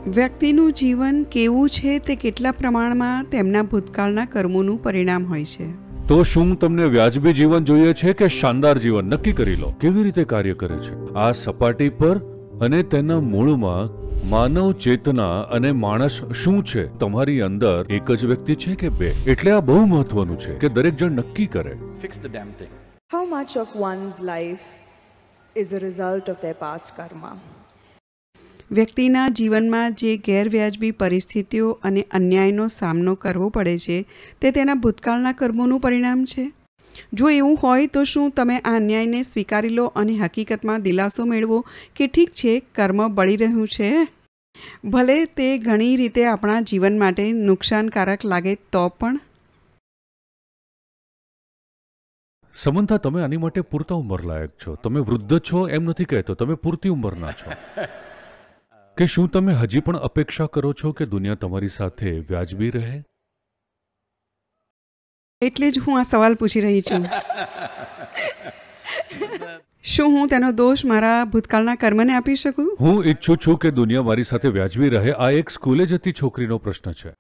વ્યક્તિનું જીવન કેવું છે તે કેટલા પ્રમાણમાં તેમના ભૂતકાળના કર્મોનું પરિણામ હોય છે. તો શું તમને વ્યાજબી જીવન જોઈએ છે કે શાનદાર જીવન? નક્કી કરી લો કેવી રીતે કાર્ય કરે છે. આ સપાટી પર અને તેના મૂળમાં માનવ ચેતના અને માણસ શું છે? તમારી અંદર એક જ વ્યક્તિ છે કે બે? એટલે આ બહુ મહત્વનું છે કે દરેક જણ નક્કી કરે. Fix the damn thing. How much of one's life is a result of their past karma? વ્યક્તિના જીવનમાં જે ગેરવ્યાજબી પરિસ્થિતિઓ અને અન્યાયનો સામનો કરવો પડે છે તે તેના ભૂતકાળના કર્મોનું પરિણામ છે. જો એવું હોય તો શું તમે આ અન્યાયને સ્વીકારી લો અને હકીકતમાં દિલાસો મેળવો કે ઠીક છે, કર્મ બળી રહ્યું છે, ભલે તે ઘણી રીતે આપણા જીવન માટે નુકસાનકારક લાગે તો પણ? સમંતા, તમે આની માટે પૂરતા ઉંમરલાયક છો. તમે વૃદ્ધ છો એમ નથી કહેતો, તમે પૂરતી ઉંમરના છો. કે શું તમે હજી પણ અપેક્ષા કરો છો કે દુનિયા તમારી સાથે વ્યાજબી રહે? એટલે જ હું આ સવાલ પૂછી રહી છું. શું હું તેનો દોષ મારા ભૂતકાળના કર્મને આપી શકું? હું ઈચ્છું છું કે દુનિયા મારી સાથે વ્યાજબી રહે. આ એક સ્કૂલે જતી છોકરીનો પ્રશ્ન છે.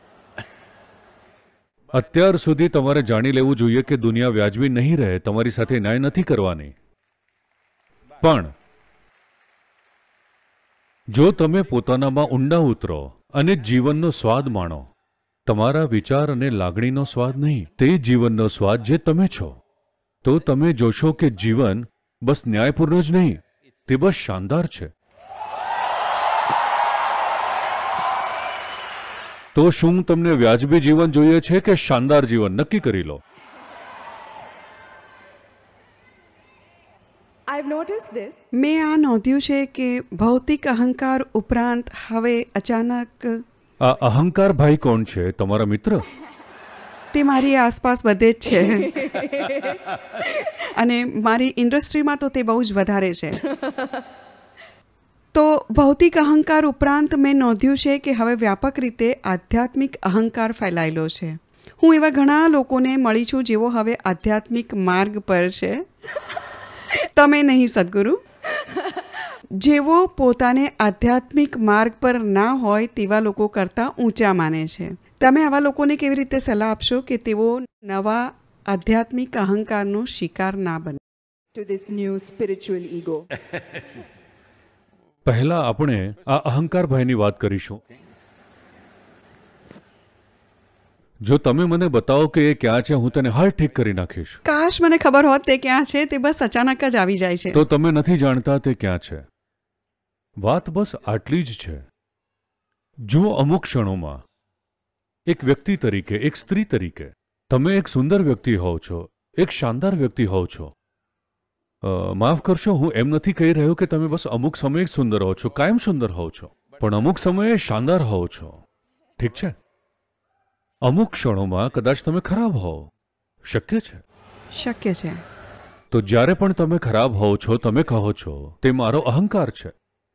અત્યાર સુધી તમારે જાણી લેવું જોઈએ કે દુનિયા વ્યાજબી નહીં રહે. તમારી સાથે ન્યાય નથી કરવાની. પણ જો તમે પોતાનામાં ઊંડા ઉતરો અને જીવનનો સ્વાદ માણો, તમારા વિચાર અને લાગણીનો સ્વાદ નહીં, તે જીવનનો સ્વાદ જે તમે છો, તો તમે જોશો કે જીવન બસ ન્યાયપૂર્ણ જ નહીં, તે બસ શાનદાર છે. તો શું તમને વ્યાજબી જીવન જોઈએ છે કે શાનદાર જીવન? નક્કી કરી લો. I've noticed this. મેં આ નોંધ્યું છે કે ભૌતિક અહંકાર ઉપરાંત હવે અચાનક આ અહંકાર ભાઈ કોણ છે? તમારા મિત્ર? તે મારી આસપાસ બધે જ છે અને મારી ઇન્ડસ્ટ્રીમાં તો તે બહુ જ વધારે છે. તો ભૌતિક અહંકાર ઉપરાંત મેં નોંધ્યું છે કે હવે વ્યાપક રીતે આધ્યાત્મિક અહંકાર ફેલાયેલો છે. હું એવા ઘણા લોકોને મળી છું જેઓ હવે આધ્યાત્મિક માર્ગ પર છે. તમે નહીં સદગુરુ, જેઓ પોતાને આધ્યાત્મિક માર્ગ પર ના હોય તેવા લોકો કરતાં ઊંચા માને છે. તમે આવા લોકોને કેવી રીતે સલાહ આપશો કે તેઓ નવા આધ્યાત્મિક અહંકારનો શિકાર ના બને? To this new spiritual ego. પહેલા આપણે આ અહંકાર ભાઈની વાત કરીશું. જો તમે મને બતાવો કે એ ક્યાં છે, હું તેને હાલ ઠીક કરી નાખીશ. કાશ મને ખબર હોત તે ક્યાં છે. તે બસ અચાનક જ આવી જાય છે. તો તમે નથી જાણતા તે ક્યાં છે. વાત બસ આટલી જ છે. જો અમુક ક્ષણોમાં એક વ્યક્તિ તરીકે, એક સ્ત્રી તરીકે તમે એક સુંદર વ્યક્તિ હોવ છો, એક શાનદાર વ્યક્તિ હોવ છો. માફ કરશો, હું એમ નથી કહી રહ્યો કે તમે બસ અમુક સમયે જ સુંદર હો છો, કાયમ સુંદર હોવ છો, પણ અમુક સમયે શાનદાર હોવ છો. ઠીક છે? અમુક ક્ષણોમાં કદાચ તમે ખરાબ હોવ. શક્ય છે? શક્ય છે. તો જ્યારે પણ તમે ખરાબ હોવ છો, તમે કહો છો તે મારો અહંકાર છે.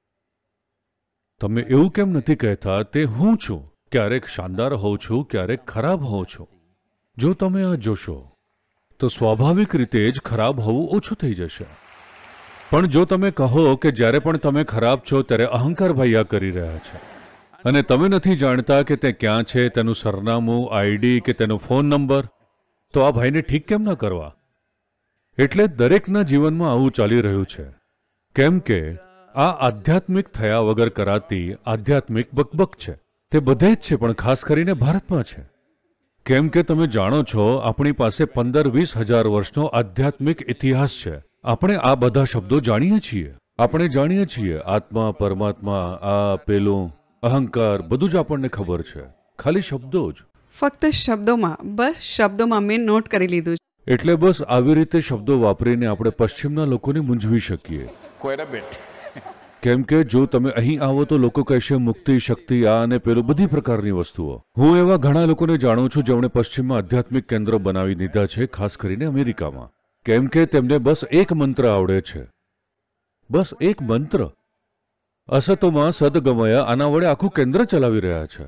તમે એવું કેમ નથી કહેતા તે હું છું? ક્યારેક શાનદાર હોઉં છું, ક્યારેક ખરાબ હોઉં છું. જો તમે આ જોશો તો સ્વાભાવિક રીતે જ ખરાબ હોવું ઓછું થઈ જશે. પણ જો તમે કહો કે જ્યારે પણ તમે ખરાબ છો ત્યારે અહંકાર ભાઈ આ કરી રહ્યા છે અને તમે નથી જાણતા કે તે ક્યાં છે, તેનું સરનામું, આઈડી કે તેનો ફોન નંબર, તો આ ભાઈને ઠીક કેમ ના કરવા? એટલે દરેકના જીવનમાં આવું ચાલી રહ્યું છે. કેમ કે આ આધ્યાત્મિક થયા વગર કરાતી આધ્યાત્મિક બકબક છે. તે બધે જ છે, પણ ખાસ કરીને ભારતમાં છે. કેમ કે તમે જાણો છો, આપણી પાસે 15-20 હજાર વર્ષનો આધ્યાત્મિક ઇતિહાસ છે. આપણે આ બધા શબ્દો જાણીએ છીએ. આપણે જાણીએ છીએ આત્મા, પરમાત્મા, આ પેલું, અહંકાર, બધું જ આપણને ખબર છે. ખાલી શબ્દો જ. ફક્ત શબ્દોમાં, બસ શબ્દોમાં મેં નોટ કરી લીધું છે. એટલે બસ આવી રીતે શબ્દો વાપરીને આપણે પશ્ચિમના લોકોને મૂંઝવી શકીએ. Quite a bit. કેમ કે જો તમે અહીં આવો તો લોકો કહેશે મુક્તિ, શક્તિ, આ અને પેલું બધી પ્રકારની વસ્તુઓ. હું એવા ઘણા લોકોને જાણું છું જેમણે પશ્ચિમમાં આધ્યાત્મિક કેન્દ્ર બનાવી દીધા છે, ખાસ કરીને અમેરિકામાં. કેમ કે તેમને બસ એક મંત્ર આવડે છે. બસ એક મંત્ર. અસતોમાં સદગમયા, આના વડે આખું કેન્દ્ર ચલાવી રહ્યા છે.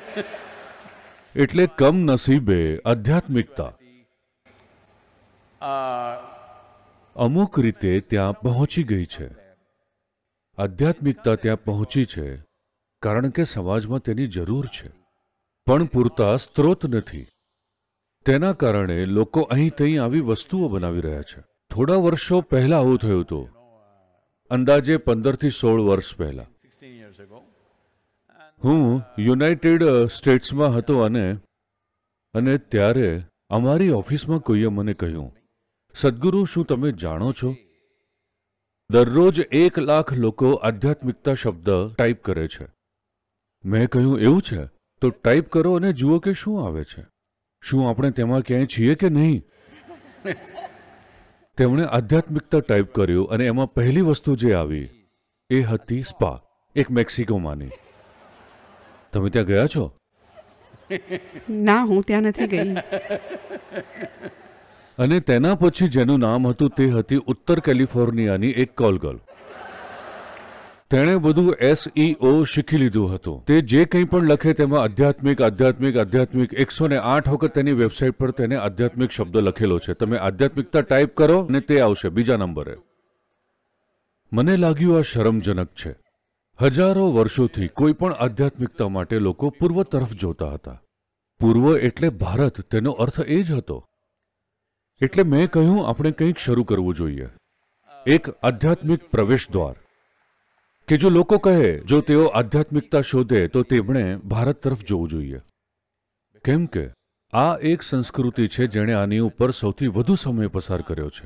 એટલે કમનસીબે આધ્યાત્મિકતા અમુક રીતે ત્યાં પહોંચી ગઈ છે. આધ્યાત્મિકતા ત્યાં પહોંચી છે કારણ કે સમાજમાં તેની જરૂર છે, પણ પૂરતા સ્ત્રોત નથી. તેના કારણે લોકો અહીં તહીં આવી વસ્તુઓ બનાવી રહ્યા છે. થોડા વર્ષો પહેલા આવું થયું હતું, અંદાજે 15 થી 16 વર્ષ પહેલા. હું યુનાઇટેડ સ્ટેટ્સમાં હતો અને ત્યારે અમારી ઓફિસમાં કોઈએ મને કહ્યું, સદગુરુ, શું તમે જાણો છો દરરોજ 1 લાખ લોકો આધ્યાત્મિકતા શબ્દ ટાઈપ કરે છે? મેં કહ્યું, એવું છે? તો ટાઈપ કરો અને જુઓ કે શું આવે છે. શું આપણે તેમાં ક્યાંય છીએ કે નહીં? તેમણે આધ્યાત્મિકતા ટાઈપ કર્યું અને એમાં પહેલી વસ્તુ જે આવી એ હતી સ્પા, એક મેક્સિકોમાંની. તમે ત્યાં ગયા છો? ના, હું ત્યાં નથી ગઈ. અને તેના પછી જેનું નામ હતું તે હતી ઉત્તર કેલિફોર્નિયાની એક કોલ ગર્લ. તેણે બધું SEO શીખી લીધું હતું. તે જે કંઈ પણ લખે તેમાં આધ્યાત્મિક આધ્યાત્મિક આધ્યાત્મિક 108 વખત તેની વેબસાઇટ પર તેને આધ્યાત્મિક શબ્દ લખેલો છે. તમે આધ્યાત્મિકતા ટાઈપ કરો અને તે આવશે બીજા નંબરે. મને લાગ્યું આ શરમજનક છે. હજારો વર્ષોથી કોઈ પણ આધ્યાત્મિકતા માટે લોકો પૂર્વ તરફ જોતા હતા. પૂર્વ એટલે ભારત, તેનો અર્થ એ જ હતો. એટલે મેં કહ્યું, આપણે કંઈક શરૂ કરવું જોઈએ, એક આધ્યાત્મિક પ્રવેશ દ્વાર. કે જો લોકો કહે, જો તેઓ આધ્યાત્મિકતા શોધે તો તેમણે ભારત તરફ જોવું જોઈએ. કેમ કે આ એક સંસ્કૃતિ છે જેણે આની ઉપર સૌથી વધુ સમય પસાર કર્યો છે.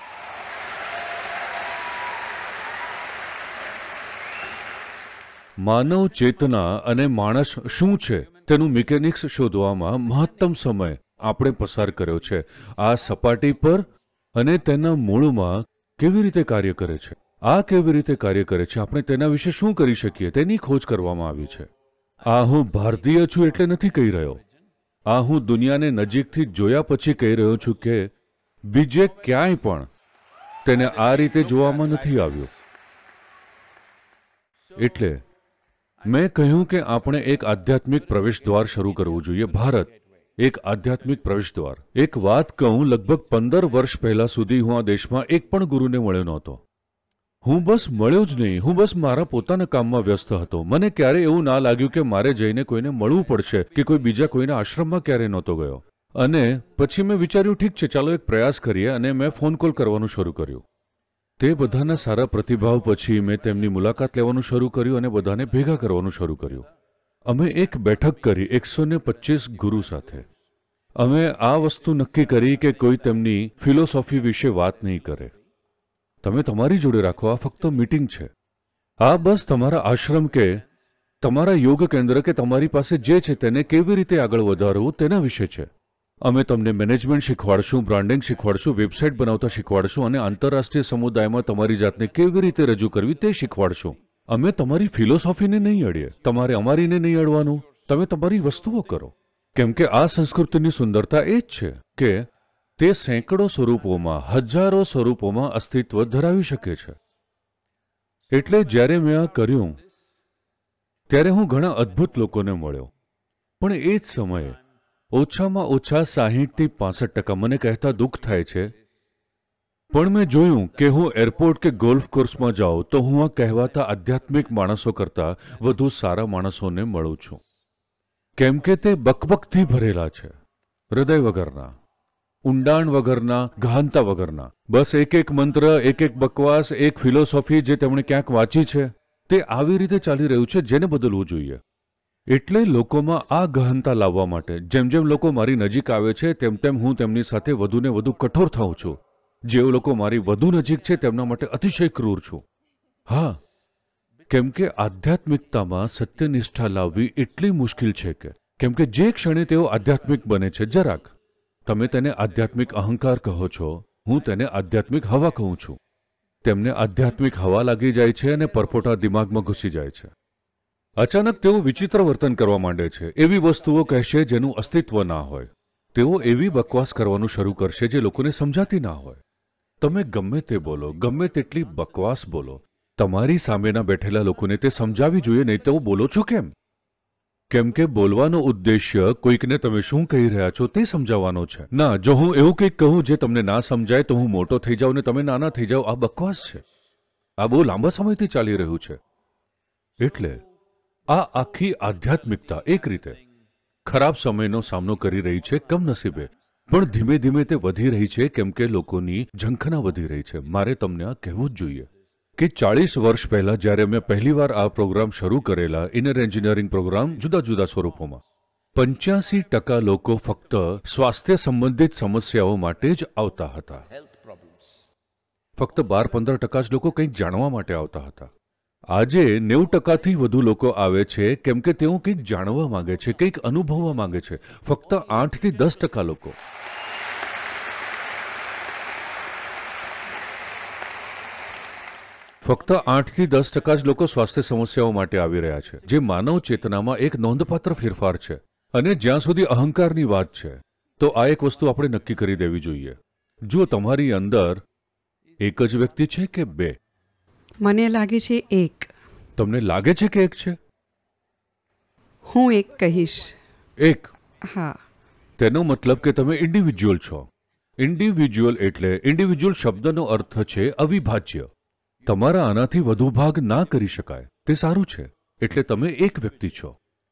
માનવ ચેતના અને માણસ શું છે તેનું મિકેનિક્સ શોધવામાં મહત્તમ સમય આપણે પસાર કર્યો છે. આ સપાટી પર અને તેના મૂળમાં કેવી રીતે કાર્ય કરે છે, આ કેવી રીતે કાર્ય કરે છે, આપણે તેના વિશે શું કરી શકીએ તેની ખોજ કરવામાં આવી છે. આ હું ભારતીય છું એટલે નથી કહી રહ્યો. આ હું દુનિયાને નજીકથી જોયા પછી કહી રહ્યો છું કે બીજે ક્યાંય પણ તેને આ રીતે જોવામાં નથી આવ્યું. એટલે મેં કહ્યું કે આપણે એક આધ્યાત્મિક પ્રવેશ દ્વાર શરૂ કરવું જોઈએ. ભારત એક આધ્યાત્મિક પ્રવેશ દ્વાર. એક વાત કહું, લગભગ 15 વર્ષ પહેલા સુધી હું આ દેશમાં એક પણ ગુરુને મળ્યો નહોતો. હું બસ મળ્યો જ નહીં. હું બસ મારા પોતાના કામમાં વ્યસ્ત હતો. મને ક્યારે એવું ના લાગ્યું કે મારે જઈને કોઈને મળવું પડશે કે કોઈ બીજા કોઈના આશ્રમમાં ક્યારે નહોતો ગયો. અને પછી મેં વિચાર્યું, ઠીક છે, ચાલો એક પ્રયાસ કરીએ, અને મેં ફોન કોલ કરવાનું શરૂ કર્યું. તે બધાના સારા પ્રતિભાવ પછી મેં તેમની મુલાકાત લેવાનું શરૂ કર્યું અને બધાને ભેગા કરવાનું શરૂ કર્યું. અમે એક બેઠક કરી 125 ગુરુ સાથે. અમે આ વસ્તુ નક્કી કરી કે કોઈ તેમની ફિલોસોફી વિશે વાત નહીં કરે. તમે તમારી જોડે રાખો, આ ફક્ત મીટિંગ છે. આ બસ તમારા આશ્રમ કે તમારા યોગ કેન્દ્ર કે તમારી પાસે જે છે તેને કેવી રીતે આગળ વધારવું તેના વિશે છે. અમે તમને મેનેજમેન્ટ શીખવાડશું, બ્રાન્ડિંગ શીખવાડશું, વેબસાઇટ બનાવતા શીખવાડશું અને આંતરરાષ્ટ્રીય સમુદાયમાં તમારી જાતને કેવી રીતે રજૂ કરવી તે શીખવાડશું. અમે તમારી ફિલોસોફીને નહીં અડીએ, તમારે અમારીને નહીં અડવાનું. તમે તમારી વસ્તુઓ કરો. કેમ કે આ સંસ્કૃતિની સુંદરતા એ જ છે કે તે સેંકડો સ્વરૂપોમાં, હજારો સ્વરૂપોમાં અસ્તિત્વ ધરાવી શકે છે. એટલે જ્યારે મેં આ કર્યું ત્યારે હું ઘણા અદ્ભુત લોકોને મળ્યો. પણ એ જ સમયે ઓછામાં ઓછા 60 થી 65% મને કહેતા દુઃખ થાય છે, પણ મેં જોયું કે હું એરપોર્ટ કે ગોલ્ફ કોર્સમાં જાઉં તો હું આ કહેવાતા આધ્યાત્મિક માણસો કરતાં વધુ સારા માણસોને મળું છું. કેમ કે તે બકબકથી ભરેલા છે, હૃદય વગરના, ઊંડાણ વગરના, ગહનતા વગરના. બસ એક મંત્ર, એક બકવાસ, એક ફિલોસોફી જે તેમણે ક્યાંક વાંચી છે, તે આવી રીતે ચાલી રહ્યું છે જેને બદલવું જોઈએ. એટલે લોકોમાં આ ગહનતા લાવવા માટે જેમ જેમ લોકો મારી નજીક આવે છે તેમ તેમ હું તેમની સાથે વધુને વધુ કઠોર થાઉં છું. જે લોકો મારી વધુ નજીક છે તેમના માટે અતિશય ક્રૂર છું. હા, કેમ કે આધ્યાત્મિકતામાં સત્યનિષ્ઠા લાવવી એટલી મુશ્કેલ છે કે કેમ કે જે ક્ષણે તેઓ આધ્યાત્મિક બને છે, જરાક તમે તેને આધ્યાત્મિક અહંકાર કહો છો, હું તેને આધ્યાત્મિક હવા કહું છું. તેમને આધ્યાત્મિક હવા લાગી જાય છે અને પરપોટા દિમાગમાં ઘૂસી જાય છે. અચાનક તેઓ વિચિત્ર વર્તન કરવા માંડે છે, એવી વસ્તુઓ કહેશે જેનું અસ્તિત્વ ના હોય. તેઓ એવી બકવાસ કરવાનું શરૂ કરશે જે લોકોને સમજાતી ના હોય. તમે ગમે તે બોલો, ગમે તેટલી બકવાસ બોલો, તમારી સામેના બેઠેલા લોકોને તે સમજાવી જોઈએ, નહીં તો બોલો છો કેમ? કેમ કે બોલવાનો ઉદ્દેશ્ય કોઈકને તમે શું કહી રહ્યા છો તે સમજાવવાનો છે. ના, જો હું એવું કંઈક કહું જે તમને ના સમજાય તો હું મોટો થઈ જાઉં ને તમે નાના થઈ જાઓ, આ બકવાસ છે. આ બહુ લાંબા સમયથી ચાલી રહ્યું છે. એટલે આ આખી આધ્યાત્મિકતા એક રીતે ખરાબ સમયનો સામનો કરી રહી છે કમનસીબે, પણ ધીમે ધીમે તે વધી રહી છે કેમ કે લોકોની ઝંખના વધી રહી છે. મારે તમને આ કહેવું જ જોઈએ કે 40 વર્ષ પહેલા જ્યારે મેં પહેલીવાર આ પ્રોગ્રામ શરૂ કરેલા, ઇનર એન્જિનિયરિંગ પ્રોગ્રામ જુદા જુદા સ્વરૂપોમાં, 85% લોકો ફક્ત સ્વાસ્થ્ય સંબંધિત સમસ્યાઓ માટે જ આવતા હતા. ફક્ત 12-15% જ લોકો કંઈક જાણવા માટે આવતા હતા. આજે 90%થી વધુ લોકો આવે છે કેમ કે તેઓ કંઈક જાણવા માંગે છે, કંઈક અનુભવવા માંગે છે. ફક્ત 8થી 10% લોકો ફક્ત 8થી 10% જ લોકો સ્વાસ્થ્ય સમસ્યાઓ માટે આવી રહ્યા છે, જે માનવ ચેતનામાં એક નોંધપાત્ર ફેરફાર છે. અને જ્યાં સુધી અહંકારની વાત છે તો આ એક વસ્તુ આપણે નક્કી કરી દેવી જોઈએ. જો તમારી અંદર એક જ વ્યક્તિ છે કે બે? મને લાગે છે એક. તમને લાગે છે કે એક છે? હું એક કહીશ. એક? હા. તેનો મતલબ કે તમે ઇન્ડિવિજ્યુઅલ છો. ઇન્ડિવિજ્યુઅલ એટલે ઇન્ડિવિજ્યુઅલ શબ્દનો અર્થ છે અવિભાજ્ય. તમારા આનાથી વધુ ભાગ ના કરી શકાય. તે સારું છે, એટલે તમે એક વ્યક્તિ છો.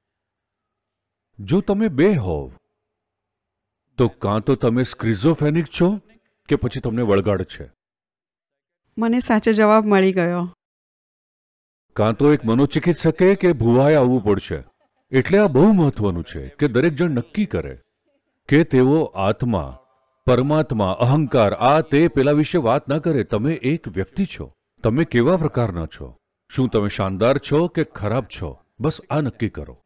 જો તમે બે હોવ તો કાં તો તમે સ્ક્રિઝોફેનિક છો કે પછી તમને વળગાડ છે. મને સાચો જવાબ મળી ગયો. કાં તો એક મનોચિકિત્સકે કે ભુવાએ આવવું પડશે. એટલે આ બહુ મહત્વનું છે કે દરેક જણ નક્કી કરે કે તેઓ આત્મા, પરમાત્મા, અહંકાર, આ તે પેલા વિશે વાત ના કરે. તમે એક વ્યક્તિ છો. તમે કેવા પ્રકારના છો? શું તમે શાનદાર છો કે ખરાબ છો? બસ આ નક્કી કરો.